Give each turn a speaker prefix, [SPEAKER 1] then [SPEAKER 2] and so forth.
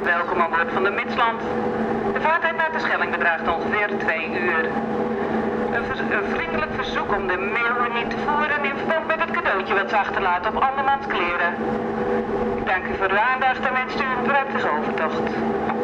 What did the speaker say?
[SPEAKER 1] welkom aan boord van de Midsland. De vaartijd naar de Schelling bedraagt ongeveer 2 uur. Een vriendelijk verzoek om de meeuwen niet te voeren in verband met het cadeautje wat ze achterlaten op andermans kleren. Ik dank u voor uw aandacht en wens u een prettige overtocht.